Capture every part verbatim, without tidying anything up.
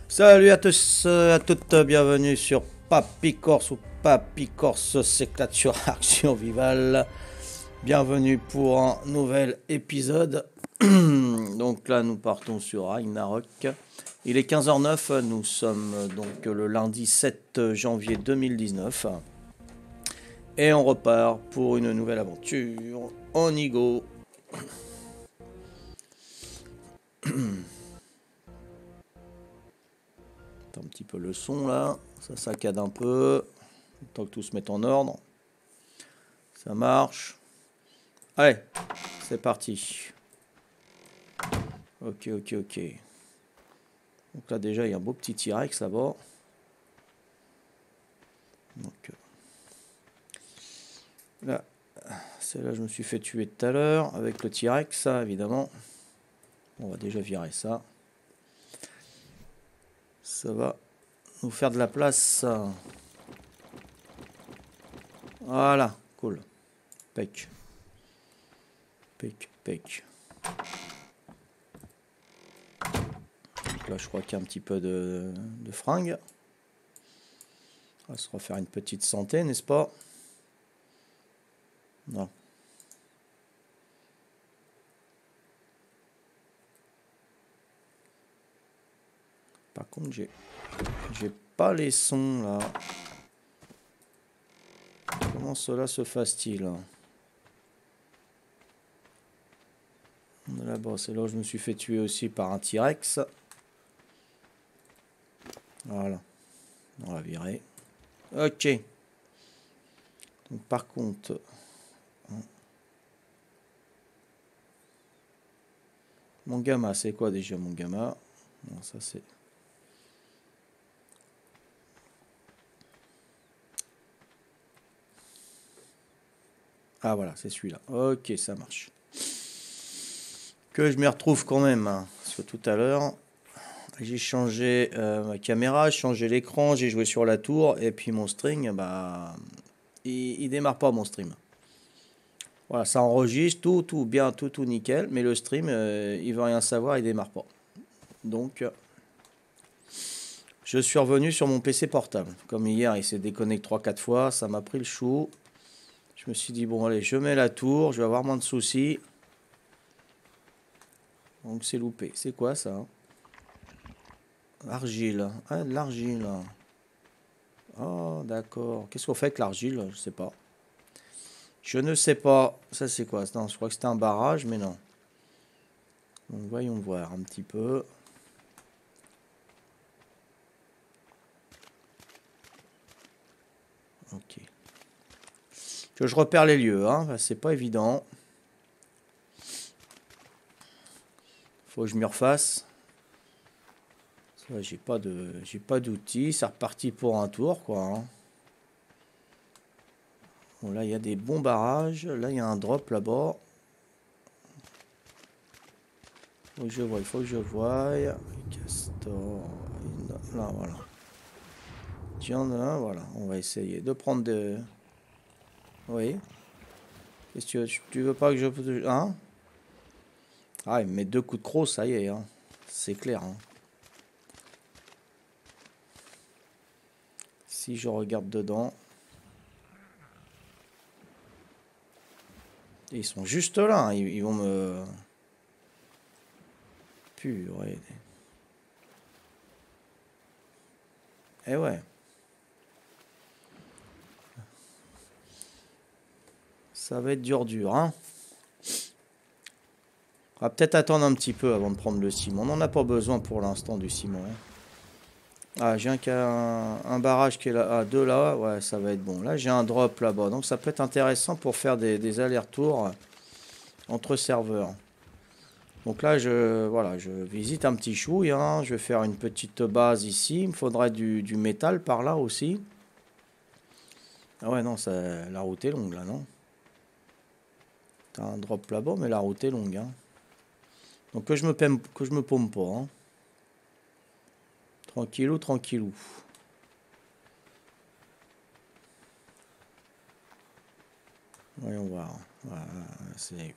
Salut à tous, euh, à toutes, bienvenue sur Papy Corse ou Papy Corse s'éclate sur Action Vival. Bienvenue pour un nouvel épisode. Donc là, nous partons sur Ragnarok. Il est quinze heures neuf, nous sommes donc le lundi sept janvier deux mille dix-neuf. Et on repart pour une nouvelle aventure. On y go. Un petit peu le son là, ça saccade un peu, tant que tout se met en ordre. Ça marche. Allez, c'est parti. Ok, ok, ok. Donc là déjà il y a un beau petit T-Rex là-bas. Donc là, c'est là je me suis fait tuer tout à l'heure avec le T-Rex, ça évidemment. On va déjà virer ça. Ça va nous faire de la place. Voilà, cool. Pec. Pec, pec. Là, je crois qu'il y a un petit peu de, de fringues. On va se refaire une petite santé, n'est-ce pas? Non. Par contre, j'ai j'ai pas les sons là. Comment cela se fasse-t-il? Là-bas, c'est là où je me suis fait tuer aussi par un T-Rex. Voilà. On va virer. Ok. Donc par contre... Mon gamma, c'est quoi déjà mon gamma? Non, ça c'est... Ah voilà, c'est celui-là. Ok, ça marche. Que je m'y retrouve quand même. Hein. Parce que tout à l'heure, j'ai changé euh, ma caméra, j'ai changé l'écran, j'ai joué sur la tour. Et puis mon string, bah, il, il démarre pas mon stream. Voilà, ça enregistre tout, tout bien, tout, tout nickel. Mais le stream, euh, il veut rien savoir, il démarre pas. Donc, je suis revenu sur mon P C portable. Comme hier, il s'est déconnecté trois quatre fois, ça m'a pris le chou. Je me suis dit, bon allez, je mets la tour, je vais avoir moins de soucis. Donc c'est loupé. C'est quoi ça? Argile. Ah, de l'argile. Oh, d'accord. Qu'est-ce qu'on fait avec l'argile? Je sais pas. Je ne sais pas. Ça c'est quoi? Non, je crois que c'était un barrage, mais non. Donc voyons voir un petit peu. Ok. Que je repère les lieux, hein. Bah, c'est pas évident. Faut que je m'y refasse. J'ai pas de, j'ai pas d'outils. C'est reparti pour un tour, quoi. Hein. Bon, là, il y a des bons barrages. Là, il y a un drop là-bas. Faut que je vois, il faut que je voie. Castor. Là, voilà. Tiens, là, voilà. On va essayer de prendre de... Oui. Qu'est-ce que tu veux? Tu veux pas que je... Hein? Ah, il me met deux coups de croc, ça y est. Hein. C'est clair. Hein. Si je regarde dedans... Ils sont juste là. Hein. Ils, ils vont me... Purée. Eh ouais. Ça va être dur dur, hein. On va peut-être attendre un petit peu avant de prendre le ciment. On n'en a pas besoin pour l'instant du ciment. Hein. Ah, j'ai un, un, un barrage qui est là. Ah, deux là. Ouais, ça va être bon. Là, j'ai un drop là-bas. Donc, ça peut être intéressant pour faire des, des allers-retours entre serveurs. Donc là, je, voilà, je visite un petit chouille. Hein. Je vais faire une petite base ici. Il me faudrait du, du métal par là aussi. Ah ouais, non, ça, la route est longue là, non? T'as un drop là-bas, mais la route est longue. Hein. Donc que je me pème, que je me paume pas. Hein. Tranquillou, tranquillou. Voyons voir. Voilà, c'est...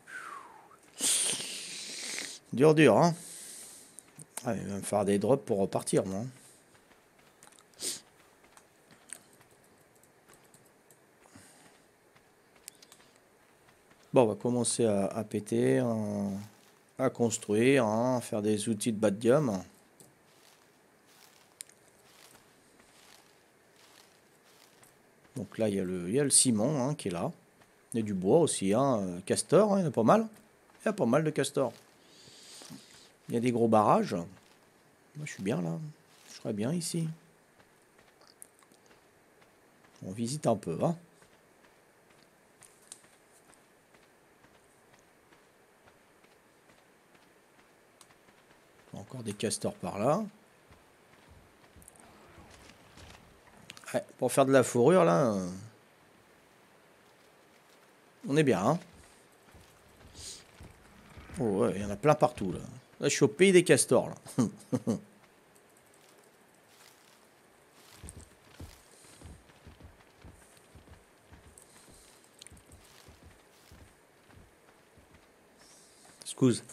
Dur, dur, hein. Ah, il va me faire des drops pour repartir, moi. Bon, on va commencer à, à péter, hein, à construire, hein, à faire des outils de badium. Donc là, il y a le, il y a le ciment hein, qui est là. Il y a du bois aussi, hein, euh, castor, hein, il y en a pas mal. Il y a pas mal de castors. Il y a des gros barrages. Moi, je suis bien là. Je serais bien ici. On visite un peu, hein. Encore des castors par là. Ouais, pour faire de la fourrure, là, euh, on est bien, hein. Oh ouais, il y en a plein partout, là. Là, je suis au pays des castors, là. Excuse.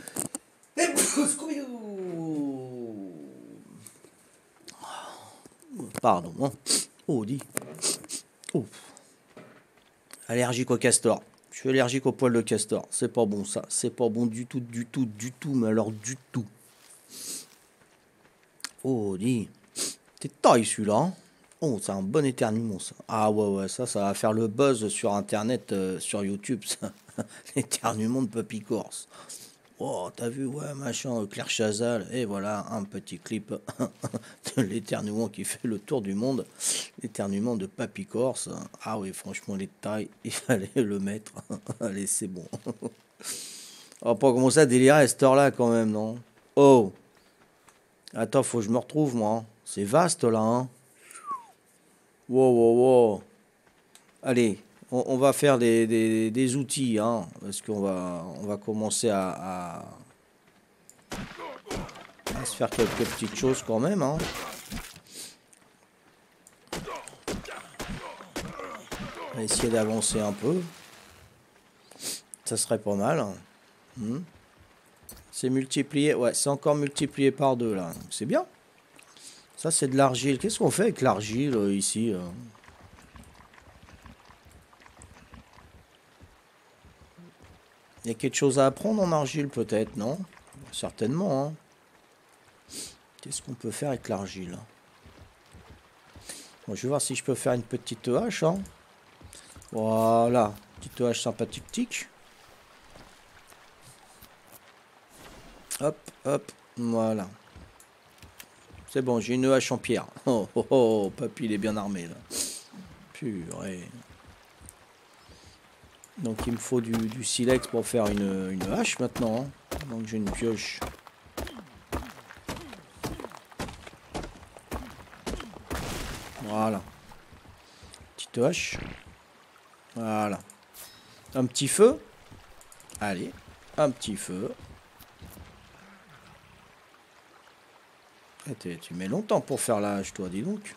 Pardon. Hein. Oh, dis. Oh. Allergique au castor. Je suis allergique au poil de castor. C'est pas bon, ça. C'est pas bon du tout, du tout, du tout. Mais alors, du tout. Oh, dis. T'es taille, celui-là. Hein. Oh, c'est un bon éternuement, ça. Ah ouais, ouais, ça, ça va faire le buzz sur Internet, euh, sur YouTube, ça. L'éternuement de Papy Corse. Oh, t'as vu, ouais, machin, Claire Chazal. Et voilà, un petit clip de l'éternuement qui fait le tour du monde. L'éternuement de Papy Corse. Ah oui, franchement, les tailles, il fallait le mettre. Allez, c'est bon. On va pas commencer à délirer à cette heure-là, quand même, non? Oh! Attends, faut que je me retrouve, moi. Hein. C'est vaste, là, hein? Wow, wow, wow. Allez, on, on va faire des, des- des outils, hein, parce qu'on va, on va commencer à, à- à se faire quelques petites choses quand même, hein. On va essayer d'avancer un peu. Ça serait pas mal. Hmm. C'est multiplié, ouais, c'est encore multiplié par deux, là. C'est bien. Ça, c'est de l'argile. Qu'est-ce qu'on fait avec l'argile, euh, ici? euh Il y a quelque chose à apprendre en argile, peut-être, non? Certainement, hein. Qu'est-ce qu'on peut faire avec l'argile? Bon, je vais voir si je peux faire une petite hache, hein. Voilà, petite hache sympathique. Hop, hop, voilà. C'est bon, j'ai une hache en pierre. Oh, oh, oh, papy, il est bien armé, là. Purée. Donc, il me faut du, du silex pour faire une, une hache, maintenant. Hein. Donc, j'ai une pioche. Voilà. Petite hache. Voilà. Un petit feu. Allez, un petit feu. Et tu mets longtemps pour faire la hache, toi, dis donc.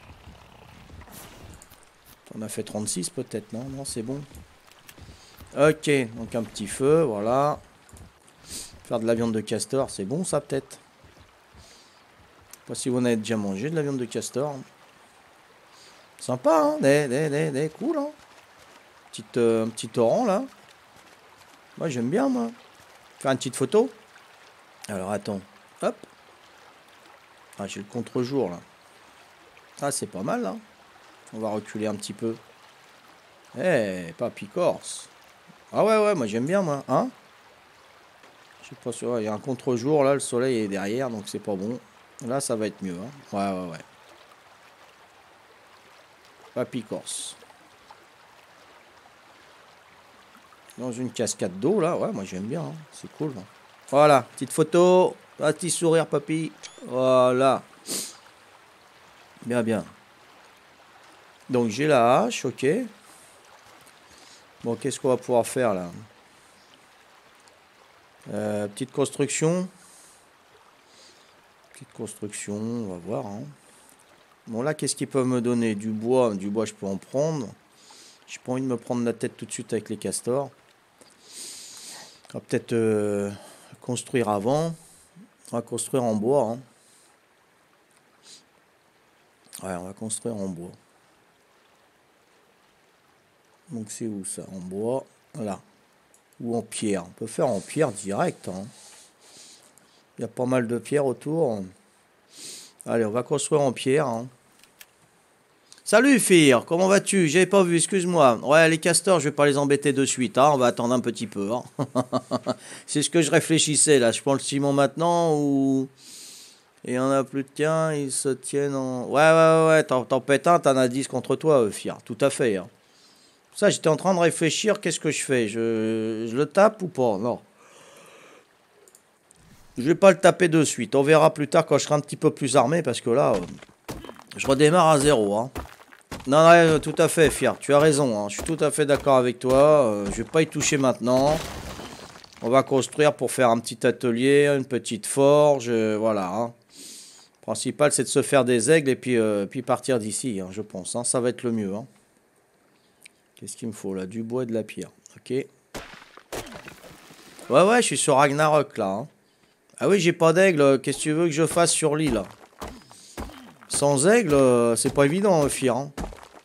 On a fait trente-six peut-être, non? Non, c'est bon. Ok, donc un petit feu, voilà. Faire de la viande de castor, c'est bon ça peut-être. Je sais pas si vous en avez déjà mangé de la viande de castor. Sympa, hein? Des, des, des, des, cool, hein? Petite, euh, un petit torrent là. Moi j'aime bien, moi. Faire une petite photo. Alors attends, hop. Ah, j'ai le contre-jour là. Ah, c'est pas mal là. On va reculer un petit peu. Eh, hey, Papy Corse. Ah ouais, ouais, moi j'aime bien, moi. Hein? Je sais pas si il y a un contre-jour là, le soleil est derrière, donc c'est pas bon. Là, ça va être mieux. Hein? Ouais, ouais, ouais. Papy Corse. Dans une cascade d'eau là, ouais, moi j'aime bien. Hein? C'est cool. Hein? Voilà, petite photo. Un petit sourire, papy. Voilà. Bien, bien. Donc j'ai la hache, ok. Bon, qu'est-ce qu'on va pouvoir faire là? euh, Petite construction. Petite construction, on va voir. Hein. Bon là, qu'est-ce qu'ils peuvent me donner? Du bois, du bois je peux en prendre. J'ai pas envie de me prendre la tête tout de suite avec les castors. On va peut-être euh, construire avant. On va construire en bois. Hein. Ouais, on va construire en bois. Donc c'est où ça? En bois. Voilà. Ou en pierre. On peut faire en pierre direct. Hein. Il y a pas mal de pierres autour. Allez, on va construire en pierre. Hein. Salut Fir, comment vas-tu? J'avais pas vu, excuse-moi. Ouais, les castors, je vais pas les embêter de suite. Hein. On va attendre un petit peu. Hein. C'est ce que je réfléchissais là. Je prends le ciment maintenant ou... Et il y en a plus de qu'un, ils se tiennent en... Ouais, ouais, ouais, t'en, t'en pètes un, t'en as dix contre toi, euh, Fir. Tout à fait. Hein. Ça, j'étais en train de réfléchir, qu'est-ce que je fais? Je, je le tape ou pas? Non. Je vais pas le taper de suite. On verra plus tard quand je serai un petit peu plus armé, parce que là, euh, je redémarre à zéro. Hein. Non, non, tout à fait, Fier. Tu as raison. Hein. Je suis tout à fait d'accord avec toi. Euh, je vais pas y toucher maintenant. On va construire pour faire un petit atelier, une petite forge. Euh, voilà. Hein. Le principal, c'est de se faire des aigles et puis, euh, puis partir d'ici, hein, je pense. Hein. Ça va être le mieux. Hein. Qu'est-ce qu'il me faut là? Du bois et de la pierre. Ok. Ouais, ouais, je suis sur Ragnarok là. Hein. Ah oui, j'ai pas d'aigle. Qu'est-ce que tu veux que je fasse sur l'île? Sans aigle, euh, c'est pas évident, Fier. Hein.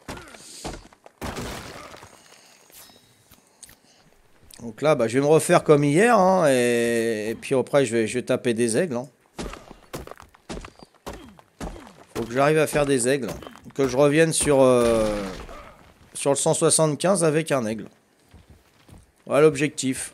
Donc là, bah, je vais me refaire comme hier, hein, et... et puis après, je vais, je vais taper des aigles. Hein. Faut que j'arrive à faire des aigles. Que je revienne sur, euh, sur le cent soixante-quinze avec un aigle. Voilà l'objectif.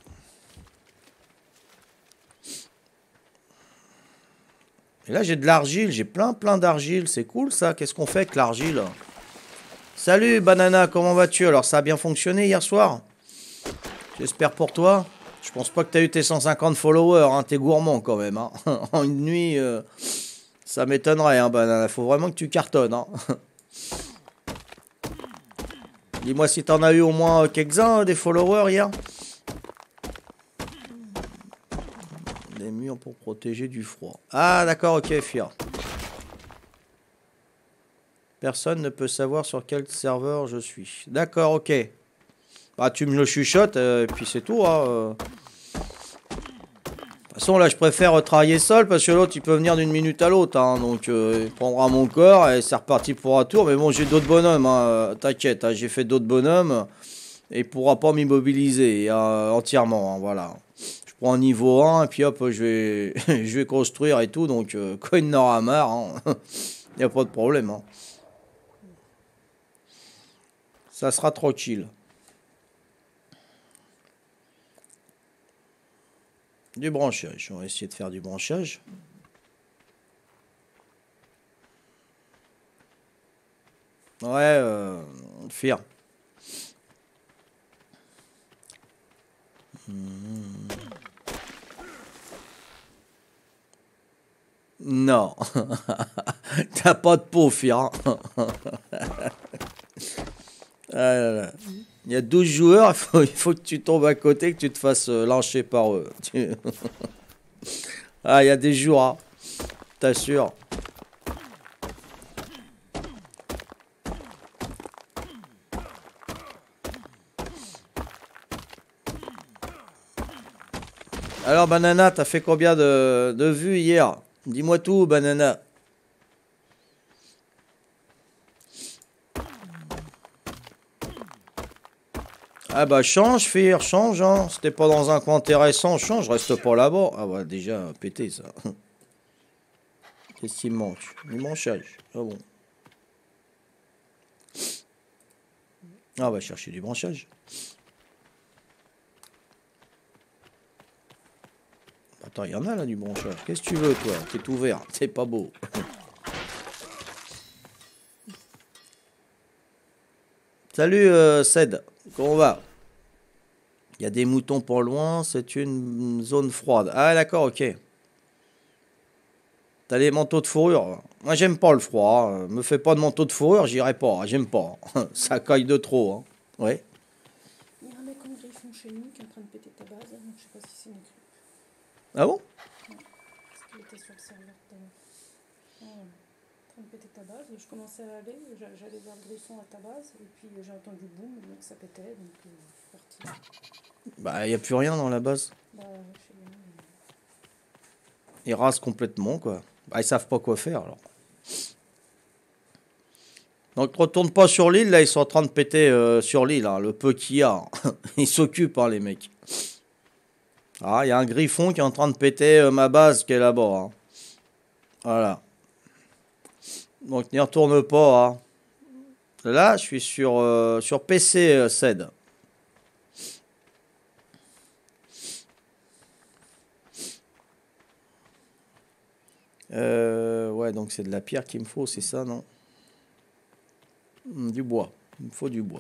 Et là, j'ai de l'argile. J'ai plein, plein d'argile. C'est cool, ça. Qu'est-ce qu'on fait avec l'argile? Salut, Banana. Comment vas-tu? Alors, ça a bien fonctionné hier soir? J'espère pour toi. Je pense pas que tu as eu tes cent cinquante followers. Hein. T'es gourmand quand même. Hein. En une nuit, euh, ça m'étonnerait. Hein, Banana. Faut vraiment que tu cartonnes. Hein. Dis-moi si t'en as eu au moins quelques-uns des followers hier. Des murs pour protéger du froid. Ah d'accord, ok, Fier. Personne ne peut savoir sur quel serveur je suis. D'accord, ok. Bah tu me le chuchotes euh, et puis c'est tout. Hein, euh. De toute façon là je préfère travailler seul parce que l'autre il peut venir d'une minute à l'autre. Hein, donc euh, il prendra mon corps et c'est reparti pour un tour. Mais bon j'ai d'autres bonhommes. Hein, t'inquiète, hein, j'ai fait d'autres bonhommes. Et il pourra pas m'immobiliser euh, entièrement. Hein, voilà. Je prends un niveau un et puis hop je vais, je vais construire et tout. Donc euh, quand il en aura marre, il hein, n'y a pas de problème. Hein. Ça sera tranquille. Du branchage. On va essayer de faire du branchage. Ouais, euh, Fier. Hmm. Non. T'as pas de peau, Fier. Hein. Ah là là. Il y a douze joueurs, il faut, il faut que tu tombes à côté, que tu te fasses euh, lyncher par eux. Ah, il y a des jours, hein. T'assures. Alors, Banana, t'as fait combien de, de vues hier? Dis-moi tout, Banana. Ah bah change, Fir, change, hein. Si t'es pas dans un coin intéressant, change, reste pas là-bas. Ah bah déjà, pété ça. Qu'est-ce qu'il me manque? Du branchage. Ah bon. Ah on va chercher du branchage. Attends, il y en a là du branchage. Qu'est-ce que tu veux toi? T'es ouvert, c'est pas beau. Salut euh, Ced, comment on va? Il y a des moutons pour loin, c'est une zone froide. Ah d'accord, ok. T'as des manteaux de fourrure. Moi j'aime pas le froid. Hein. Me fais pas de manteau de fourrure, j'irai pas. J'aime pas. Ça caille de trop. Hein. Ouais. Il y a un mec en griffon chez nous qui est en train de péter ta base, donc je sais pas si c'est une grippe. Ah bon? Ouais. Parce qu'il était sur le serveur tout à l'heure. Ouais. En train de péter ta base, je commençais à aller, j'allais voir le griffon à ta base, et puis j'ai entendu boum, donc ça pétait, donc euh, je suis parti. Bah y a plus rien dans la base. Bah, je sais bien. Mais... Ils rasent complètement quoi. Bah ils savent pas quoi faire alors. Donc retourne pas sur l'île, là ils sont en train de péter euh, sur l'île, hein, le peu qu'il y a. Ils s'occupent hein les mecs. Ah, il y a un griffon qui est en train de péter euh, ma base qui est là-bas. Hein. Voilà. Donc n'y retourne pas. Hein. Là, je suis sur, euh, sur P C, euh, C E D. Euh, ouais, donc c'est de la pierre qu'il me faut, c'est ça, non? Du bois. Il me faut du bois.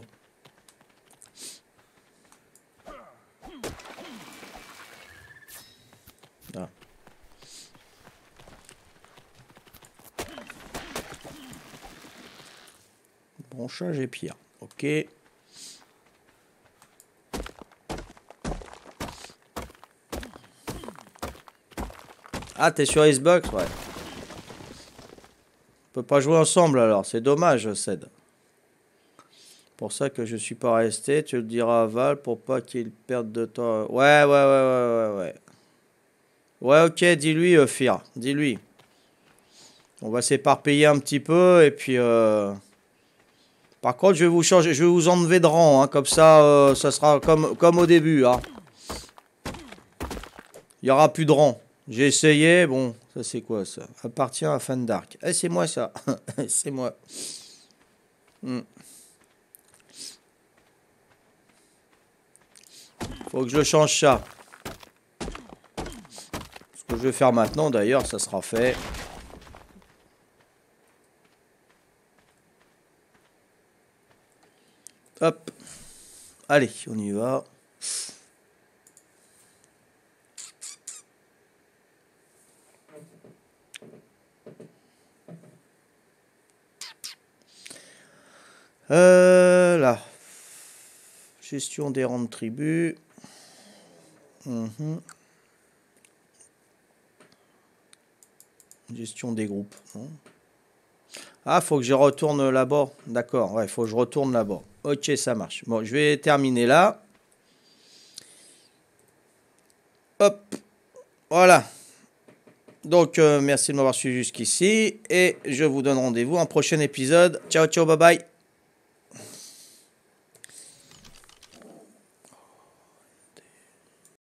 Ah. Branchage et pierre. Ok. Ah, t'es sur Xbox, ouais. On peut pas jouer ensemble alors, c'est dommage, Ced. Pour ça que je suis pas resté, tu le diras à Val pour pas qu'il perde de temps. Ouais, ouais, ouais, ouais, ouais, ouais. Ouais, ok, dis-lui, euh, Fir, dis-lui. On va s'éparpiller un petit peu et puis. Euh... Par contre, je vais vous changer, je vais vous enlever de rang, hein, comme ça, euh, ça sera comme, comme au début, hein. Il y aura plus de rang. J'ai essayé, bon, ça c'est quoi ça? Appartient à Fan Dark. Eh, c'est moi ça, c'est moi. Hmm. Faut que je change ça. Ce que je vais faire maintenant, d'ailleurs, ça sera fait. Hop. Allez, on y va. Euh, là. Gestion des rangs de tribus. Mmh. Gestion des groupes. Non. Ah, faut que je retourne là-bas. D'accord, ouais, faut que je retourne là-bas. Ok, ça marche. Bon, je vais terminer là. Hop. Voilà. Donc, euh, merci de m'avoir suivi jusqu'ici. Et je vous donne rendez-vous en prochain épisode. Ciao, ciao, bye bye.